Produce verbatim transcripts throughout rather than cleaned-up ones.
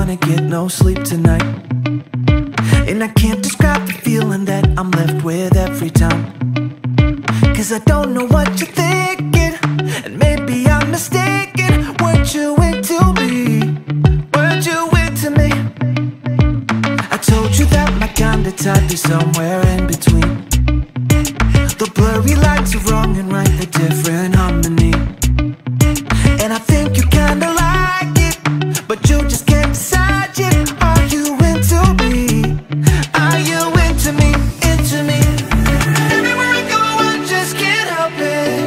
wanna get no sleep tonight. And I can't describe the feeling that I'm left with every time. Cause I don't know what you're thinking, and maybe I'm mistaken. Weren't you into me? Weren't you into me? I told you that my kind of type is somewhere in between. The blurry lines are wrong and right, they're different harmony. And I think you kinda like it, but you just can't decide yet. Are you into me? Are you into me? Into me? Everywhere I go, I just can't help it.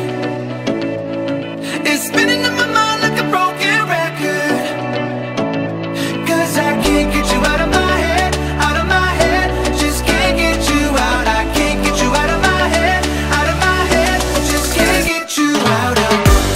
It's spinning in my mind like a broken record. Cause I can't get you out of my head, out of my head. Just can't get you out. I can't get you out of my head, out of my head. Just can't get you out of.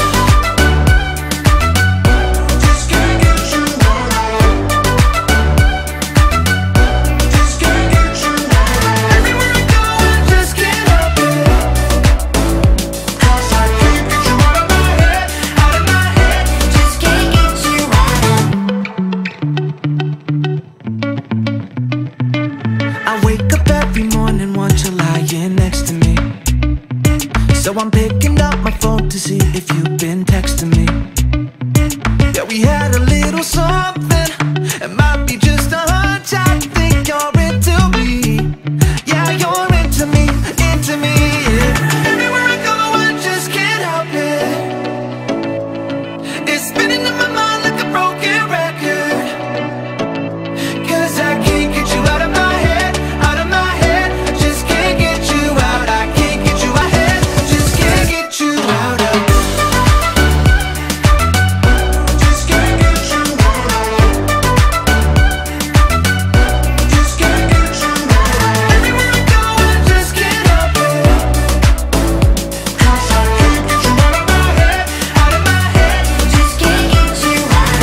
So I'm picking up my phone to see if you've been texting me. Yeah, we had a little something. It might be just a hunch. I think you're into me. Yeah, you're into me, into me, yeah. Everywhere I go, I just can't help it. It's spinning in my mind like a broken record. Cause I can't get you out of my head, out of my head. Just can't get you out. I can't get you out. You out of. Just can't get you out of. Just can't get you out of. Everywhere I go, I just can't help it. Cause I can't get you out of my head, out of my head. Just can't get you out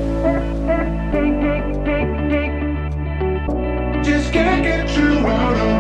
of. Just can't get you out of.